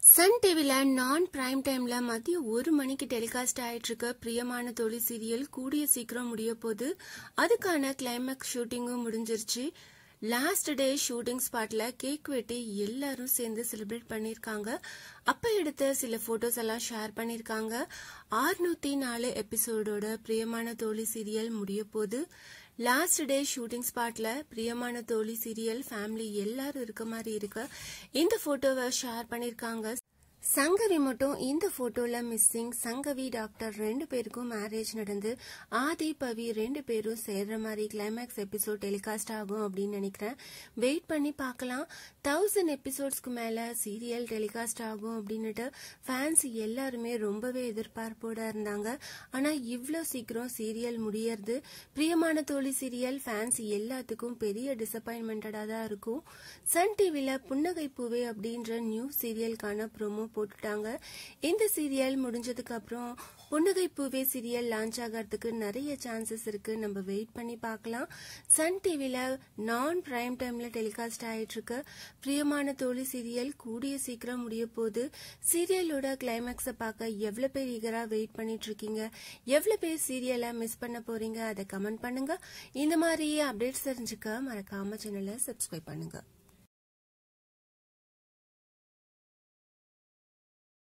Sun டிவில நான் prime டைம்ல மதியம் 1 மணிக்கு டெலிகாஸ்ட் ஆயிட்டு இருக்க பிரியமான தோழி சீரியல் கூடிய சீக்கிரம் முடிய போது. அதுக்கான கிளைமேக்ஸ் ஷூட்டிங்கும் முடிஞ்சிருச்சு. லாஸ்ட் டே ஷூட்டிங் ஸ்பாட்ல கேக் வெட்டி எல்லாரும் சேர்ந்து செலிப்ரேட் பண்ணிருக்காங்க. அப்ப எடுத்த சில போட்டோஸ் எல்லாம் ஷேர் பண்ணிருக்காங்க. 604 எபிசோடோட பிரியமான தோழி சீரியல் முடிய போது. லாஸ்ட் டே ஷூட்டிங் ஸ்பாட்ல பிரியமான தோழி சீரியல் ஃபேமிலி எல்லாரும் இருக்க மாதிரி இருக்கு. இந்த போட்டோவை ஷேர் பண்ணிருக்காங்க. சங்கவி மட்டும் இந்த போட்டோல மிஸ்ஸிங். சங்கவி டாக்டர் 2 பேருக்கும் மேரேஜ் நடந்து ஆதி பவி 2 பேரும் சேர்ற மாதிரி கிளைமேக்ஸ் எபிசோட் டெலிகாஸ்ட் ஆகும் அப்படின்னு நினைக்கிறேன். வெயிட் பண்ணி பார்க்கலாம். 1000 எபிசோட்ஸ்க்கு மேல சீரியல் டெலிகாஸ்ட் ஆகும் அப்படின்னுட்டு ஃபேன்ஸ் எல்லாருமே ரொம்பவே எதிர்பார்ப்போட இருந்தாங்க. ஆனா இவ்ளோ சீக்கிரம் சீரியல் முடியறது பிரியமான தோழி சீரியல் ஃபேன்ஸ் எல்லாத்துக்கும் பெரிய டிசப்பாயின்மெண்டடா தான் இருக்கும். சன் டிவில புன்னகை பூவே அப்படின்ற நியூ சீரியலுக்கான ப்ரோமோ போட்டுட்டாங்க. இந்த சீரியல் முடிஞ்சதுக்கு அப்புறம் புன்னகை பூவே சீரியல் லான்ச் ஆகிறதுக்கு நிறைய சான்சஸ் இருக்கு. நம்ம வெயிட் பண்ணி பார்க்கலாம். சன் டிவில நான் பிரைம் டைம்ல டெலிகாஸ்ட் ஆயிட்டு இருக்கு பிரியமான தோழி சீரியல் கூடிய சீக்கிரம் முடிய போது. சீரியலோட கிளைமேக்ஸ பார்க்க எவ்வளவு பேர் ஈகரா வெயிட் பண்ணிட்டு இருக்கீங்க? எவ்வளவு பேர் சீரியலை மிஸ் பண்ண போறீங்க? அதை கமெண்ட் பண்ணுங்க. இந்த மாதிரி அப்டேட்ஸ் தெரிஞ்சுக்க மறக்காம சேனலை சப்ஸ்கிரைப் பண்ணுங்க.